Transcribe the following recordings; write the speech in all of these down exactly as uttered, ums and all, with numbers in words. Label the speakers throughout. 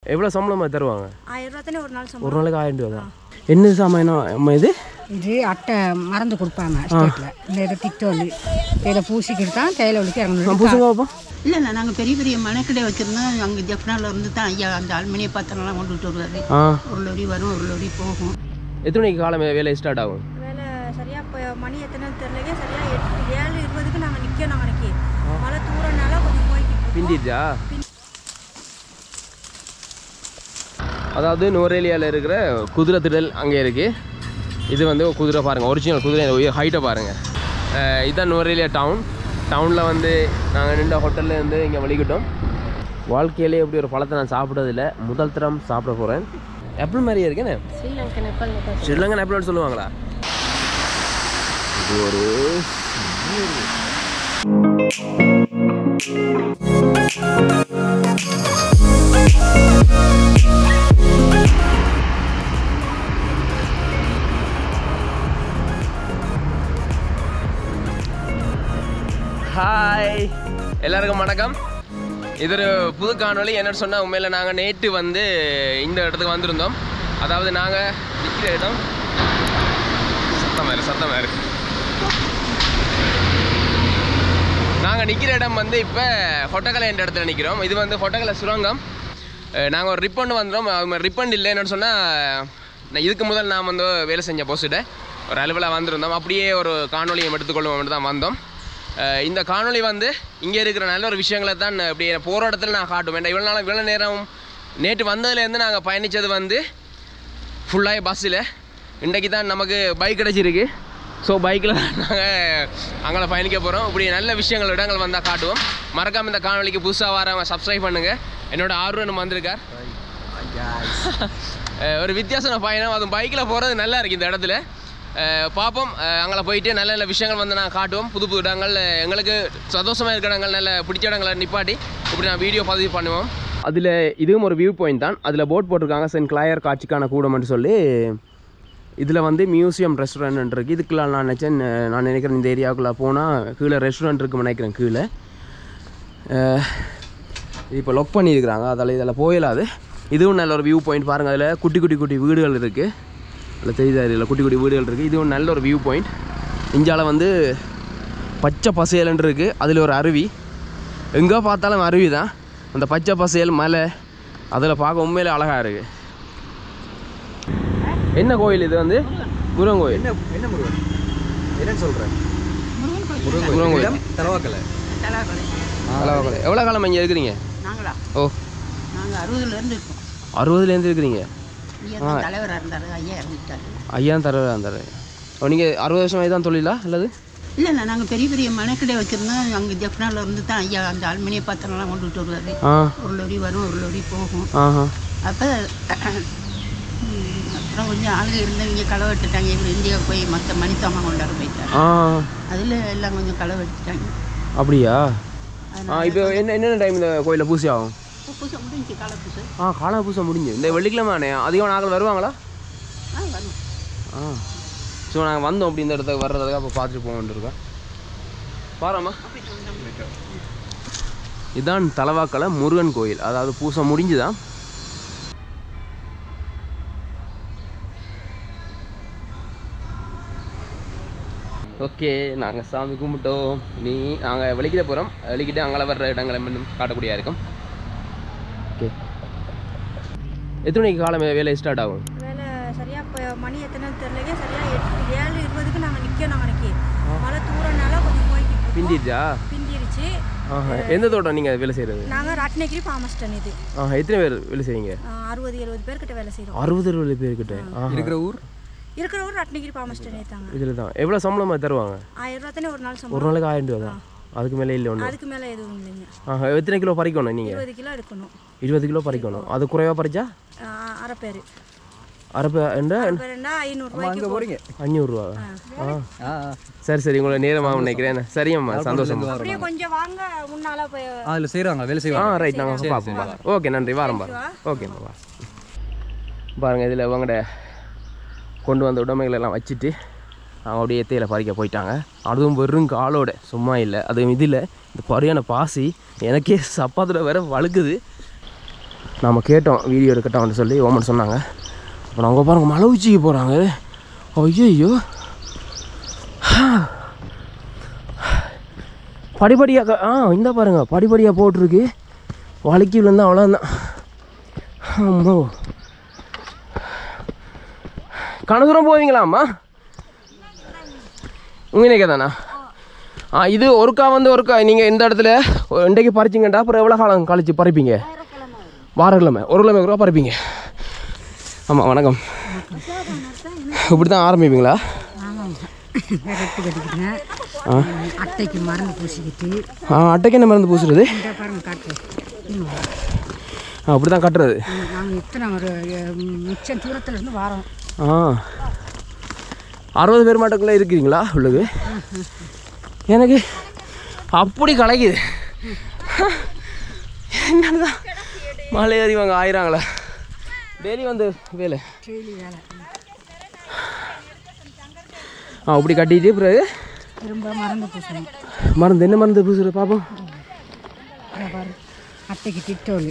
Speaker 1: எவ்வளோ சம்பளமாக தருவாங்க?
Speaker 2: ஆயிரம் ரூபா தானே ஒரு நாள் சம்பளம்.
Speaker 1: ஒரு நாளைக்கு ஆயிரம் ரூபா தான். என்ன சாமான் இது?
Speaker 3: இது அட்டை மறந்து கொடுப்பாங்க ஸ்டேட்டில். இந்த இதை திட்டோலி இதை பூசிக்கிட்டு தான் தேயிலை ஒழிக்க இறங்கணும்.
Speaker 1: பூசுங்கப்பா.
Speaker 4: இல்லை இல்லை நாங்கள் பெரிய பெரிய மனைக்கடை வச்சுருந்தோம். அங்கே ஜப்னாவில் இருந்து தான் ஐயா அந்த அலுமினிய பாத்திரம்லாம் கொண்டுட்டு வருவார். ஒரு லொரி வரும், ஒரு லொரி போகும்.
Speaker 1: எத்தனை மணிக்கு காலம் வேலை ஸ்டார்ட் ஆகும்?
Speaker 2: வேலை சரியாக இப்போ மணி எத்தனை தெரியலையே, சரியாக எட்டு ஏழு இருபதுக்கு நாங்கள் நிற்க நாங்கள் நிற்கி மழை தூரனால கொஞ்சம் போய்க்கு
Speaker 1: பிந்திச்சா. அதாவது நுவரேலியாவில் இருக்கிற குதிரை திடல் அங்கே இருக்குது. இது வந்து குதிரை பாருங்கள், ஒரிஜினல் குதிரை ஹைட்டை பாருங்கள். இதுதான் நுவரேலியா டவுன். டவுனில் வந்து நாங்கள் நின்ற ஹோட்டலில் இருந்து இங்கே வலிக்கிட்டோம். வாழ்க்கையிலே எப்படி ஒரு பழத்தை நான் சாப்பிட்டதில்லை, முதல் தரம் சாப்பிட போகிறேன். ஆப்பிள் மாதிரியே இருக்கேன்னு
Speaker 2: ஸ்ரீலங்கன் ஆப்பிள்.
Speaker 1: ஸ்ரீலங்கன் ஆப்பிள்னு சொல்லுவாங்களா? இது ஒரு ஹாய் எல்லாருக்கும் வணக்கம். இது ஒரு புது காணொலி. என்னன்னு சொன்னால் உண்மையில் நாங்கள் நேற்று வந்து இந்த இடத்துக்கு வந்திருந்தோம். அதாவது நாங்கள் நிற்கிற இடம் சத்தம் வேறு சத்தம் வேறு நாங்கள் நிற்கிற இடம் வந்து இப்போ ஹொட்டக்கலை என்ற இடத்துல நிற்கிறோம். இது வந்து ஹொட்டக்கலை சுரங்கம். நாங்கள் ஒரு ரிப்பன் வந்துடும். ரிப்பன் இல்லை என்னென்னு சொன்னால் இதுக்கு முதல் நான் வந்து வேலை செஞ்ச போஸ்ட்டை ஒரு அலுவலாக வந்திருந்தோம். அப்படியே ஒரு காணொலியை எடுத்துக்கொள்வோம் தான் வந்தோம். இந்த காணொலி வந்து இங்கே இருக்கிற நல்ல ஒரு விஷயங்களை தான் இப்படி போகிற இடத்துல நான் காட்டுவேன். இவ்வளோ நாள் இவ்வளோ நேரம் நேற்று வந்ததுலேருந்து நாங்கள் பயணித்தது வந்து ஃபுல்லாக பஸ்ஸில். இன்றைக்கு தான் நமக்கு பைக் கிடச்சிருக்கு. ஸோ பைக்கில் நாங்கள் அங்கே பயணிக்க போகிறோம். இப்படி நல்ல விஷயங்கள் இடங்கள் வந்தால் காட்டுவோம். மறக்காமல் இந்த காணொலிக்கு புதுசாக வரவங்க சப்ஸ்கிரைப் பண்ணுங்கள். என்னோடய ஆர்வம் வந்திருக்கார். ஒரு வித்தியாசமான பயணம், அதுவும் பைக்கில் போகிறது நல்லா இருக்குது இந்த இடத்துல. பார்ப்போம். அங்கே போயிட்டு நல்ல நல்ல விஷயங்கள் வந்து நான் காட்டுவோம். புது புது இடங்கள், எங்களுக்கு சந்தோஷமாக இருக்கிற இடங்கள், நல்ல பிடிச்ச இடங்களை நிப்பாட்டி இப்படி நான் வீடியோ பதிவு பண்ணுவோம். அதில் இதுவும் ஒரு வியூ பாயிண்ட் தான். அதில் போட் போட்டிருக்காங்க, சென்ட் கிளாயர் காட்சிக்கான கூடம்னு சொல்லி. இதில் வந்து மியூசியம் ரெஸ்டாரண்ட் இருக்குது. இதுக்குள்ள நான் நினச்சேன், நான் நினைக்கிறேன் இந்த ஏரியாவுக்குள்ளே போனால் கீழே ரெஸ்டாரண்ட் இருக்குன்னு நினைக்கிறேன். கீழே இப்போ லொக் பண்ணியிருக்கிறாங்க, அதில் இதில் போயிடாது. இதுவும் நல்ல ஒரு வியூ பாயிண்ட் பாருங்கள். அதில் குட்டி குட்டி குட்டி வீடுகள் இருக்குது. இல்லை தெரியுது, இல்லை குட்டி குட்டி வீடுகள் இருக்குது. இதுவும் நல்ல ஒரு வியூ பாயிண்ட். இந்தியாவில் வந்து பச்சை பசேல்னு இருக்குது. அதில் ஒரு அருவி, எங்கே பார்த்தாலும் அருவி தான். அந்த பச்சை பசேல் மலை அதில் பார்க்க உண்மையிலே அழகாக இருக்குது. என்ன கோயில் இது? வந்து முருகன் கோயில். என்ன என்ன முருகன் என்னன்னு சொல்கிறேன்? முருகன் கோயில் தலவாக்கலை. தலவாக்கலை. எவ்வளோ காலம் இங்கே இருக்கிறீங்க?
Speaker 4: நாங்களா?
Speaker 1: ஓ,
Speaker 4: நாங்கள் அறுபதுலேருந்து இருக்கோம்.
Speaker 1: அறுபதுலேருந்து இருக்கிறீங்க?
Speaker 4: தலைவராக இருந்தார், ஐயா இறந்துட்டார்.
Speaker 1: ஐயா தலைவராக இருந்தார். ஓ, நீங்கள் அறுபது வருஷம் தான் தொழிலா அல்லது?
Speaker 4: இல்லை இல்லை நாங்கள் பெரிய பெரிய மனைக்கடை வச்சுருந்தோம். அங்கே ஜப்னாவில் இருந்து தான் ஐயா அந்த அலுமினிய பாத்திரம்லாம் கொண்டுட்டு வருவார். ஒரு லொரி வரும், ஒரு லொரி போகும். அப்போ அப்புறம் கொஞ்சம் ஆளுங்க இருந்து இங்கே களை வெட்டுட்டாங்க. இவர் இந்தியா போய் மற்ற மணித்தாம கொண்டாட போயிட்டார். அதில் எல்லாம் கொஞ்சம் களை வெட்டுட்டாங்க.
Speaker 1: அப்படியா? இப்போ என்ன என்னென்ன டைம் இந்த கோயிலில் பூசி ஆகும்?
Speaker 4: பூசை முடிஞ்சு, காலை பூசை.
Speaker 1: ஆ, காலை பூசை முடிஞ்சு. இந்த வெள்ளிக்கிழமை அதிகம் நாங்கள் வருவாங்களா?
Speaker 4: ஆ வரும்.
Speaker 1: ஆ, ஸோ நாங்கள் வந்தோம் அப்படி இந்த இடத்துக்கு வர்றதுக்காக அப்போ பார்த்துட்டு போகணுருக்கோம். பாரும்மா, இதுதான் தலவாக்கலை முருகன் கோயில். அதாவது பூசை முடிஞ்சுதான். ஓகே, நாங்கள் சாமி கும்பிட்டோம். நீ நாங்கள் வெளிக்கிட்ட போகிறோம். வெளிக்கிட்டு அங்கே வர்ற இடங்களை இன்னும் காட்டக்கூடியா இருக்கும். ஓகே, எத்தனை மணிக்கு காலம் வேலை ஸ்டார்ட் ஆகும்?
Speaker 2: வேலை சரியாக இப்போ மணி எத்தனை தெரியலையே, சரியாக எட்டு ஏழு இருபதுக்கு நாங்கள் நிற்க நாங்கள் நிற்கி மழை தூரனால கொஞ்சம் போய்க்கு
Speaker 1: பிந்திச்சா.
Speaker 2: பிந்திருச்சு.
Speaker 1: எந்த தோட்டம் நீங்கள் வேலை செய்கிறது?
Speaker 2: நாங்கள் ராட்னகிரி ஃபார்மஸ்டன். இது
Speaker 1: ஆ, எத்தனை பேர் வேலை செய்வீங்க?
Speaker 2: அறுபது எழுபது பேர்கிட்ட வேலை செய்கிறோம்.
Speaker 1: அறுபது எழுபது பேர்கிட்ட
Speaker 5: இருக்கிற ஊர்
Speaker 2: இருக்கிற ஊர் ராட்னகிரி ஃபார்மஸ்டன் ஏற்றாங்க.
Speaker 1: இதில் தான் எவ்வளோ சம்பளமாக தருவாங்க?
Speaker 2: ஆயிரம் ரூபா தானே ஒரு நாள் சம்பளம்.
Speaker 1: ஒரு நாளைக்கு ஆயிரம் ரூபா தான். அதுக்கு மேலே இல்லை ஒன்று?
Speaker 2: அதுக்கு மேலே எதுவும் இல்லைங்க.
Speaker 1: ஆ, எத்தனை கிலோ பறிக்கணும் நீங்கள்?
Speaker 2: இருபது கிலோ எடுக்கணும்.
Speaker 1: இருபது கிலோ பறிக்கணும். அது குறைவாக பறிச்சா?
Speaker 2: அரை பேர்.
Speaker 1: அரை பேர் என்ன?
Speaker 2: ஐநூறுரூவாய்க்கு போகிறீங்க.
Speaker 1: அஞ்சூறுரூவா. ஆ, சரி சரி, உங்களை நேரமாக நினைக்கிறேன். சரியாம்மா, சந்தோஷம்.
Speaker 2: அப்படியே கொஞ்சம் வாங்க, முன்னால் போய்
Speaker 5: அதில் செய்கிறாங்க, வேலை செய்வாங்க.
Speaker 1: ஆ, ரைட், நாங்கள் பார்ப்போம். ஓகே, நன்றி. வாரம் பாருங்க. ஓகேம்மா, வா. பாருங்கள், இதில் உங்கள்கிட்ட கொண்டு வந்த உடைமைகள் எல்லாம் வச்சுட்டு அவங்க அப்படியே தேயிலை பறிக்க போயிட்டாங்க. அதுவும் வெறும் காலோட, சும்மா இல்லை. அதுவும் இதில் இந்த பறியான பாசி எனக்கே சப்பாத்தோட வேற வழுக்குது. நாம் கேட்டோம் வீடியோ எடுக்கட்டோம்னு சொல்லி ஓமன் சொன்னாங்க. அப்போ அவங்க பாருங்க மலை உச்சிக்கு போகிறாங்க. ஐயோ படிப்படியாக ஆ இந்த பாருங்க படிப்படியாக போட்டிருக்கு. வலிக்கு விழுந்தா அவ்வளோதான். ஆமாம் கணதூரம் போவீங்களாம்மா உங்க தானா? ஆ இது ஒருக்கா வந்து ஒருக்கா நீங்கள் இந்த இடத்துல இன்றைக்கு பறிச்சிங்கண்டா அப்புறம் எவ்வளோ காலம் கழிச்சு பறிப்பீங்க? வாரக்கிழமை ஒரு கிழமை ரூபா பறிப்பீங்க. ஆமாம் வணக்கம். இப்படி தான் ஆரம்பிப்பீங்களா?
Speaker 3: ரெட்டு கட்டிக்கிட்டுங்க அட்டைக்கு மருந்து பூசிக்கிட்டு.
Speaker 1: ஆ அட்டைக்கு என்ன மருந்து பூசுறது?
Speaker 3: பாருங்க காட்டு
Speaker 1: அப்படி தான் கட்டுறது.
Speaker 3: நாங்கள் இத்தனை ஒரு மிச்சம் தூரத்தில் இருந்து வாரோம்.
Speaker 1: ஆ அறுபது பேர் மாட்டக்குள்ளே இருக்கிறீங்களா உள்ளது? எனக்கு அப்படி கலைக்குது. என்னதான் மலை ஏறி வாங்க ஆயிராங்களா டெய்லி வந்து வேலை
Speaker 3: டெய்லி வேலை.
Speaker 1: ஆ அப்படி கட்டிட்டு பிறகு
Speaker 3: திரும்ப மருந்து பூசணும்.
Speaker 1: மருந்து என்ன மருந்து பூசுறது பார்ப்போம்.
Speaker 3: பாரு அட்டைக்கு திட்டோல்.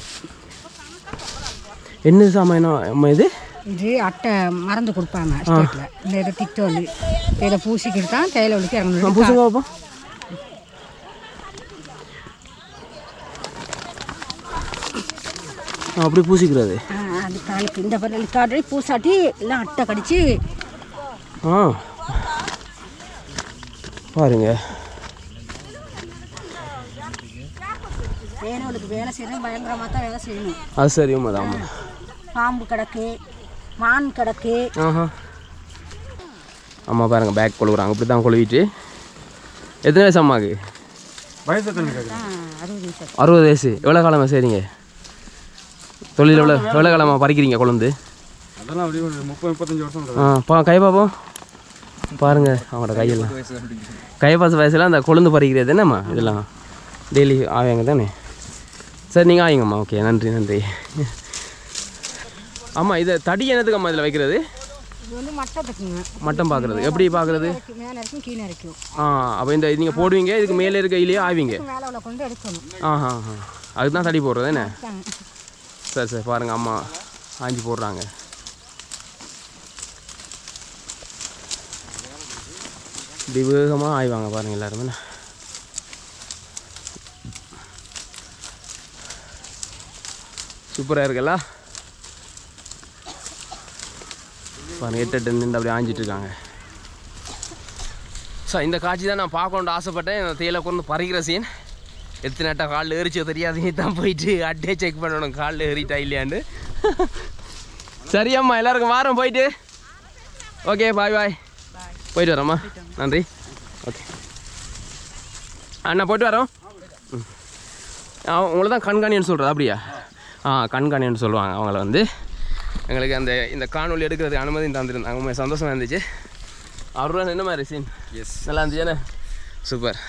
Speaker 1: என்ன சாமானம் அம்மா இது?
Speaker 3: இது அட்டை மருந்து கொடுப்பாங்க ஸ்டேட்டில். இந்த இதை திட்டோல் இதில் பூசிக்கிட்டு தான் தையில ஒழிக்க இறங்கணும்.
Speaker 1: பூசுங்க பார்ப்போம். அப்படி பூசிக்கிறது.
Speaker 3: அது காலுக்கு இந்த பரவாயில்ல காட்டி பூசாட்டி எல்லாம் அட்டை கடிச்சு.
Speaker 1: ஆ பாருங்க
Speaker 3: வேலைகளுக்கு வேலை செய்யணும் பயங்கரமாக தான் வேலை செய்யணும்.
Speaker 1: அது சரி உண்மைதான்.
Speaker 3: பாம்பு கிடக்கு மான் கிடக்கு.
Speaker 1: ஆஹா ஆமாம் பாருங்க பேக் கொழுகுறாங்க. இப்படி தான் கொழுவிட்டு எத்தனை வயசு அம்மாவுக்கு?
Speaker 3: அறுபது வயசு.
Speaker 1: அறுபது வயசு. எவ்வளோ காலமாக சரிங்க தொழில்? எவ்வளோ எவ்வளோ காலமாக பறிக்கிறீங்க கொழுந்து?
Speaker 5: அதெல்லாம் அப்படி ஒரு முப்பது முப்பத்தஞ்சு வருஷம்.
Speaker 1: ஆ பா கை பார்ப்போம். பாருங்க அவங்களோட கையெல்லாம் கைப்பாச வயசுலாம் அந்த கொழுந்து பறிக்கிறது என்னம்மா இதெல்லாம் டெய்லி ஆவாங்க தானே? சரி நீங்கள் ஆயிங்கம்மா. ஓகே நன்றி நன்றி. ஆமாம் இதை தடி என்னதுக்கு அம்மா இதில் வைக்கிறது?
Speaker 3: இது வந்து மட்டத்துக்குங்க.
Speaker 1: மட்டம் பார்க்குறது எப்படி பார்க்குறது?
Speaker 3: மேலே இருக்கும் கீழே இருக்கும்.
Speaker 1: ஆ அப்போ இந்த நீங்கள் போடுவீங்க இதுக்கு மேலே இருக்க கையிலேயே ஆவீங்க.
Speaker 3: மேலே உள்ள கொண்டு எடுக்கணும்.
Speaker 1: ஆஹா ஆ அதுக்கு தான் தடி போடுறது என்ன? சரி சரி பாருங்கள் அம்மா ஆஞ்சி போடுறாங்க. இப்படி வேகமாக ஆய்வாங்க பாருங்கள் எல்லாருமே. சூப்பராக இருக்குல்ல பாருங்கள். எட்டு எட்டு நின்று அப்படியே ஆஞ்சிட்ருக்காங்க. ஸோ இந்த காட்சி தான் நான் பார்க்கணுன்னு ஆசைப்பட்டேன். இந்த தேயிலை கொண்டு பறிக்கிற சீன். எத்தனை அட்டை காலில் ஏறிச்சோ தெரியாதீங்க தான் போயிட்டு அட்டையை செக் பண்ணணும் காலில் ஏறிட்டா இல்லையாண்டு. சரியம்மா எல்லாருக்கும் வாரம் போயிட்டு. Okay bye bye. போயிட்டு வரோம்மா. நன்றி. ஓகே அண்ணா போய்ட்டு வரோம். ம் உங்களை தான் கண்காணின்னு சொல்கிறது அப்படியா? ஆ கண்காணின்னு சொல்லுவாங்க அவங்கள. வந்து எங்களுக்கு அந்த இந்த காணொலி எடுக்கிறதுக்கு அனுமதி தந்துருந்தாங்க. உண்மை சந்தோஷமாக இருந்துச்சு. அவருடன் என்ன மாதிரி சீன்? எஸ் நல்லா இருந்துச்சுண்ணே. சூப்பர்.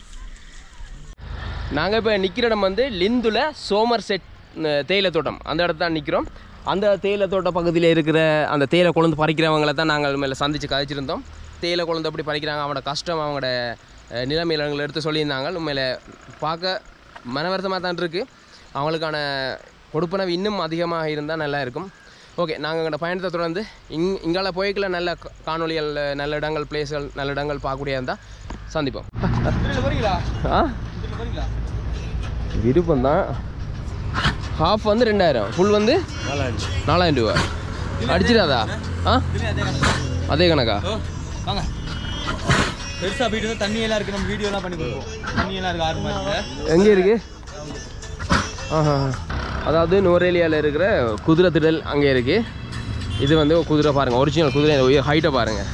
Speaker 1: நாங்கள் இப்போ நிற்கிற இடம் வந்து லிந்துல சோமர் செட் தேயிலை தோட்டம். அந்த இடத்துல தான் நிற்கிறோம். அந்த தேயிலை தோட்ட பகுதியில் இருக்கிற அந்த தேயிலை கொழுந்து பறிக்கிறவங்களை தான் நாங்கள் மேலே சந்தித்து கதைச்சிருந்தோம். தேயிலை கொழுந்து எப்படி பறிக்கிறாங்க, அவங்களோட கஷ்டம், அவங்களோட நிலைமைகளை எடுத்து சொல்லியிருந்தாங்க. உண்மையில் பார்க்க மனவருத்தமாக தான் இருக்குது. அவங்களுக்கான கொடுப்பனவு இன்னும் அதிகமாக இருந்தால் நல்லா இருக்கும். ஓகே நாங்கள் எங்களோட பயணத்தை தொடர்ந்து இங் இங்கால போய்க்குள்ள நல்ல காணொலிகள், நல்ல இடங்கள், பிளேஸ்கள், நல்ல இடங்கள் பார்க்கக்கூடிய இருந்தால் சந்திப்போம். ஆ விருப்பம் தான். ஹாஃப் வந்து ரெண்டாயிரம், ஃபுல் வந்து நாலாயிரம் ரூபா. அடிச்சிடாதா? ஆ அதே கணக்கா?
Speaker 5: வாங்க பெருசாக போயிட்டு தண்ணியெல்லாம் இருக்குது. நம்ம வீடியோலாம் பண்ணி கொடுப்போம். தண்ணியெல்லாம் இருக்குது ஆறு மாதிரி.
Speaker 1: எங்கே இருக்குது? ஆஹா அதாவது நுவரேலியாவில் இருக்கிற குதிரை திடல் அங்கே இருக்குது. இது வந்து குதிரை பாருங்கள், ஒரிஜினல் குதிரை ஹைட்டை பாருங்கள்.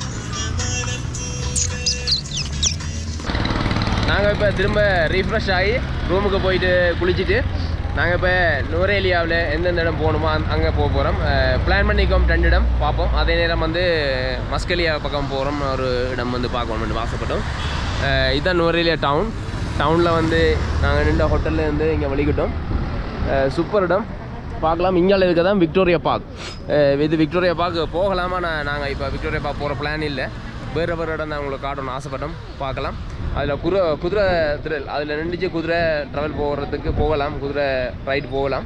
Speaker 1: நாங்கள் இப்போ திரும்ப ரீஃப்ரெஷ் ஆகி ரூமுக்கு போயிட்டு குளிச்சுட்டு நாங்கள் இப்போ நுவரேலியாவில் எந்தெந்த இடம் போகணுமோ அங்கே போக போகிறோம். பிளான் பண்ணிக்கோம் ரெண்டு இடம் பார்ப்போம். அதே நேரம் வந்து மஸ்கலியா பக்கம் போகிறோம், ஒரு இடம் வந்து பார்க்கணும்னு ஆசைப்பட்டோம். இதுதான் நுவரேலியா டவுன். டவுனில் வந்து நாங்கள் நின்ற ஹோட்டலில் இருந்து இங்கே வலிக்கிட்டோம். சூப்பர் இடம் பார்க்கலாம். இங்கால இருக்க தான் விக்டோரியா பார்க். இது விக்டோரியா பார்க் போகலாமா? நான் நாங்கள் இப்போ விக்டோரியா பார்க் போகிற பிளான் இல்லை. வேறு வேறு இடம் தான் உங்களுக்கு காட்டணும்னு ஆசைப்பட்டோம். பார்க்கலாம். அதில் குதிரை குதிரை திரல் அதில் நின்றுச்சு குதிரை ட்ராவல் போகிறதுக்கு போகலாம், குதிரை ரைடு போகலாம்.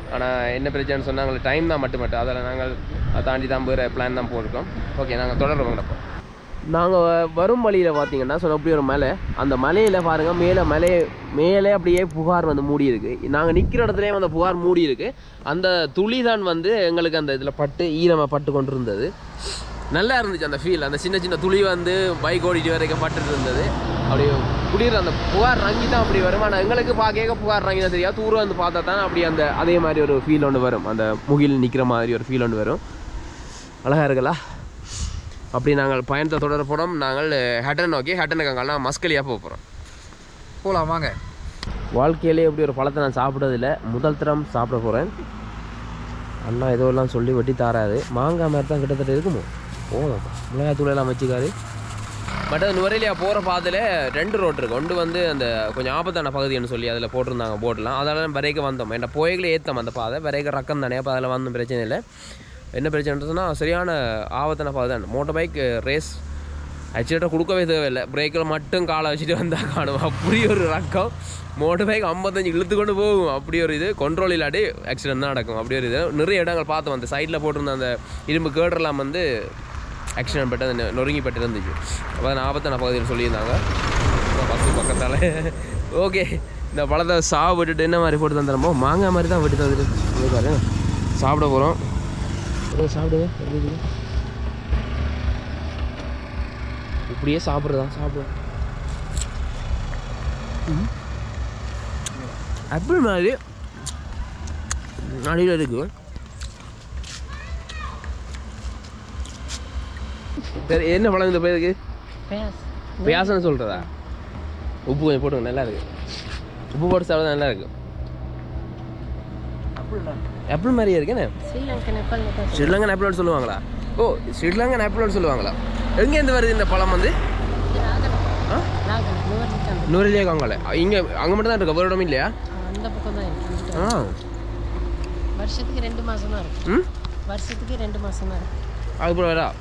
Speaker 1: ஆனால் என்ன பிரச்சனைன்னு சொன்னால் எங்களுக்கு டைம் தான் மட்டும் மட்டும் அதில் நாங்கள் அதை தாண்டி தான் வேறு பிளான் தான் போட்டிருக்கோம். ஓகே, நாங்கள் தொடர்றோம். நாங்கள் வரும் வழியில் பார்த்தீங்கன்னா சொன்ன அப்படி ஒரு மலை, அந்த மலையில் பாருங்கள் மேலே மலை மேலே அப்படியே புகார் வந்து மூடி இருக்குது. நாங்கள் நிற்கிற இடத்துலேயே அந்த புகார் மூடி இருக்குது. அந்த துளி தான் வந்து எங்களுக்கு அந்த இதில் பட்டு ஈரமாக பட்டு கொண்டு இருந்தது. நல்லா இருந்துச்சு அந்த ஃபீல். அந்த சின்ன சின்ன துளி வந்து பைக் ஓடிட்டு வரைக்கும் பட்டுட்டு இருந்தது. அப்படி குடிக்கிற அந்த புகார் ரங்கி தான் அப்படி வரும். ஆனால் எங்களுக்கு பார்க்க புகார் ரங்கி தான் தெரியாது. தூரம் வந்து பார்த்தா தான் அப்படி அந்த அதே மாதிரி ஒரு ஃபீல் ஒன்று வரும். அந்த முகில் நிற்கிற மாதிரி ஒரு ஃபீல் ஒன்று வரும். அழகாக இருக்குல்ல? அப்படி நாங்கள் பயணத்தை தொடர போகிறோம். நாங்கள் ஹட்டன் நோக்கி ஹட்டனுக்கு அங்கெல்லாம் மஸ்கலியாக போக போகிறோம்.
Speaker 5: போகலாம் வாங்க.
Speaker 1: வாழ்க்கையிலே எப்படி ஒரு பழத்தை நான் சாப்பிட்டதில்லை, முதல் தரம் சாப்பிட போகிறேன். அண்ணா ஏதோ எல்லாம் சொல்லி வெட்டி தாராது. மாங்காய் மாதிரி தான் கிட்டத்தட்ட இருக்குமோ. போதும், மிளகாய் தூளெல்லாம் வச்சுக்காது. பட் அது நுவரெலியா போகிற பாதையில் ரெண்டு ரோட் இருக்குது. ஒன்று வந்து அந்த கொஞ்சம் ஆபத்தான பகுதின்னு சொல்லி அதில் போட்டிருந்தாங்க போட்டெலாம். அதெல்லாம் வரைக்கும் வந்தோம். என் போய்களே ஏற்றோம் அந்த பாதை. வரைக்கும் ரக்கம் தானே, அப்போ அதில் வந்து பிரச்சனை இல்லை. என்ன பிரச்சனைன்றதுன்னா சரியான ஆபத்தான பாதை தான். மோட்டர் பைக் ரேஸ் ஆக்சிடெண்ட்டாக கொடுக்கவே தேவையில்லை. பிரேக்கில் மட்டும் காலை வச்சுட்டு வந்தால் காணும். அப்படி ஒரு ரக்கம். மோட்டர் பைக் ஐம்பத்தஞ்சு இழுத்து கொண்டு போகும். அப்படி ஒரு இது கண்ட்ரோல் இல்லாட்டி ஆக்சிடென்ட் தான் நடக்கும். அப்படி ஒரு இது நிறைய இடங்கள் பார்த்தோம். அந்த சைடில் போட்டிருந்த அந்த இரும்பு கேடரெல்லாம் வந்து ஆக்சிடென்ட் பட்டு அந்த நொறுங்கி பட்டு இருந்துச்சு. அப்போ தான் ஆபத்தான பகுதியில் சொல்லியிருந்தாங்க பஸ்ஸு பக்கத்தால். ஓகே, இந்த பழத்தை சாவு விட்டுட்டு என்ன மாதிரி போட்டு தந்துடுமோ மாங்காய் மாதிரி தான் விட்டு தந்துட்டு பாரு. சாப்பிட போகிறோம். சாப்பிடுங்க. இப்படியே சாப்பிட்றதா சாப்பிடுவேன். ஆப்பிள் மாதிரி அடியில் இருக்கு. சரி, என்ன பழம் இந்த பேருக்கு? பியாசன்னு சொல்கிறதா? உப்பு கொஞ்சம் போட்டுங்க, நல்லா இருக்கு. உப்பு போட்டு சாப்பிட நல்லா இருக்கு. ஆப்பிள் மாதிரியே இருக்குண்ணே. ஸ்ரீலங்கன் ஆப்பிள்னு சொல்லுவாங்களா? ஓ, ஸ்ரீலங்கன் ஆப்பிள்னு சொல்லுவாங்களா? எங்கேருந்து வருது இந்த பழம் வந்து? நூறுலேயே காங்கல. இங்கே அங்கே மட்டும் தான் இருக்கு, ஒரு இடமும் இல்லையா?
Speaker 6: அந்த பக்கம் தான் இருக்கு.
Speaker 1: ஆ,
Speaker 6: வருஷத்துக்கு ரெண்டு மாதம் தான் இருக்கு.
Speaker 1: ம்,
Speaker 6: வருஷத்துக்கு ரெண்டு மாதம் தான் இருக்கு.
Speaker 1: அதுக்கப்புறம் வேறா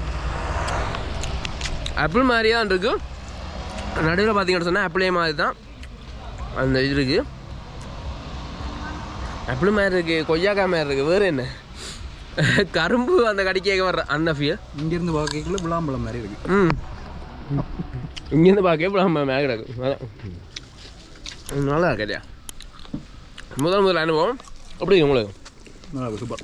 Speaker 1: ஆப்பிள் மாதிரியே தான் இருக்கு. நடுவில் பார்த்தீங்கன்னு சொன்னால் ஆப்பிளே மாதிரி தான் அந்த இது இருக்குது. ஆப்பிள் மாதிரி இருக்குது, கொய்யாக்காய் மாதிரி இருக்குது. வேறு என்ன கரும்பு அந்த கடிக்க வர்ற அந்த ஃபீல்.
Speaker 5: இங்கேருந்து பார்க்கல விளாம்பழம் மாதிரி இருக்குது.
Speaker 1: ம், இங்கேருந்து பார்க்க விளாம்பழம் மேலே கிடக்கு. அதான் நல்லா இருக்கையா முதல் முதல் அனுபவம். அப்படி உங்களுக்கு?
Speaker 5: நல்லா சூப்பர்.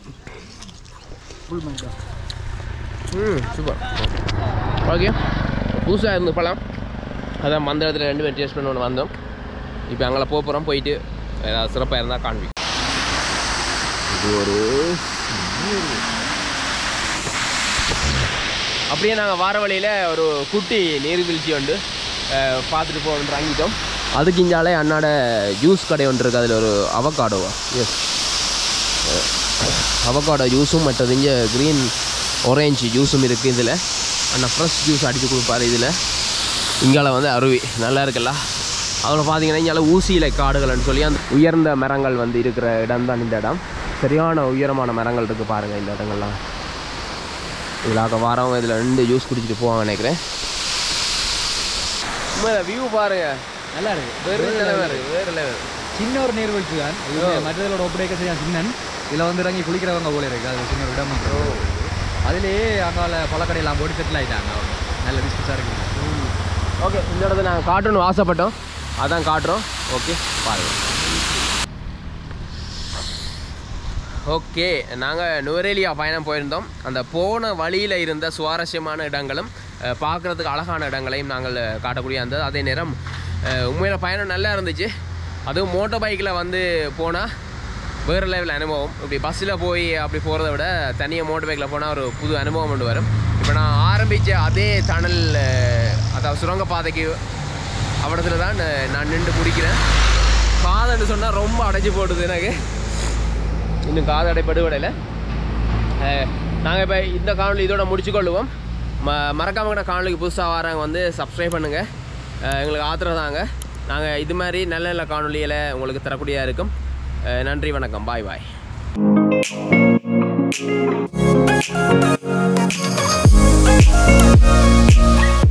Speaker 1: ம், சூப்பர். ஓகே, புதுசாக இருந்து பழம் அதான் மந்திரத்தில் ரெண்டு பேரும் டேஸ்ட் பண்ண ஒன்று வந்தோம். இப்போ அங்கே போக போகிறோம். போயிட்டு ஏதாவது சிறப்பாக இருந்தால் காண்பி. இது ஒரு அப்படியே நாங்கள் வார வழியில் ஒரு குட்டி நீர்வீழ்ச்சி உண்டு பார்த்துட்டு போக வாங்கிட்டோம். அதுக்கு இஞ்சாலே அண்ணாட ஜூஸ் கடை ஒன்று இருக்குது. அதில் ஒரு அவகாடோவா? எஸ், அவகாடோ ஜூஸும் மற்றது இங்கே க்ரீன் ஆரஞ்சு ஜூஸும் இருக்குது. இதில் அண்ணா ஃப்ரெஷ் ஜூஸ் அடித்து கொடுப்பாரு. இதில் இங்கால வந்து அருவி நல்லா இருக்குல்ல. அதில் பார்த்தீங்கன்னா இங்கே ஊசியிலை காடுகள்னு சொல்லி அந்த உயர்ந்த மரங்கள் வந்து இருக்கிற இடம் தான் இந்த இடம். சரியான உயரமான மரங்கள் இருக்குது பாருங்கள் இந்த இடங்கள்லாம். இதில் வரவங்க இதில் ரெண்டு ஜூஸ் குடிச்சிட்டு போவாங்க நினைக்கிறேன். உண்மையில வியூ பாருங்கள்,
Speaker 5: நல்லா இருக்குது.
Speaker 1: வேறு லெவல் இருக்குது, வேறு லெவல்.
Speaker 5: சின்ன ஒரு நீர்வீழ்ச்சி தான். மற்றதோட ஒப்படைக்க சரியா சின்னன். இதில் வந்து இறங்கி குளிக்கிறவங்க போல இருக்குது. அது சின்ன இடம். அதுலேயே அங்கால பழக்கடையெல்லாம் போட்டு செட்டில் ஆகிட்டாங்க. நல்ல பிஸ்னஸாக இருக்குது.
Speaker 1: ஓகே, இந்த இடத்துல நாங்கள் காட்டணும்னு ஆசைப்பட்டோம், அதான் காட்டுறோம். ஓகே, பாருங்கள். ஓகே, நாங்கள் நுவரெலியா பயணம் போயிருந்தோம். அந்த போன வழியில் இருந்த சுவாரஸ்யமான இடங்களும் பார்க்குறதுக்கு அழகான இடங்களையும் நாங்கள் காட்டக்கூடிய அந்த அதே நேரம் உண்மையில் பயணம் நல்லா இருந்துச்சு. அதுவும் மோட்டர் பைக்கில் வந்து போனால் வேறு லெவல் அனுபவம். இப்படி பஸ்ஸில் போய் அப்படி போகிறத விட தனியாக மோட்டர் பைக்கில் போனால் ஒரு புது அனுபவம் கொண்டு வரும். இப்போ நான் ஆரம்பித்த அதே டனல், அதாவது சுரங்கப்பாதைக்கு அவடத்தில் தான் நான் நின்று பிடிக்கிறேன். காதுன்னு சொன்னால் ரொம்ப அடைச்சி போட்டுது எனக்கு. இன்னும் காது அடைப்படு விடையில். நாங்கள் இப்போ இந்த காணொலி இதோட முடிச்சுக்கொள்ளுவோம். ம மறக்காம கூட காணொலிக்கு புதுசாக வராங்க வந்து சப்ஸ்கிரைப் பண்ணுங்கள். எங்களுக்கு ஆத்திரம் தாங்க. நாங்கள் இது மாதிரி நல்ல நல்ல காணொலியில் உங்களுக்கு தரக்கூடியதாக இருக்கும். நன்றி, வணக்கம், பாய் பாய்.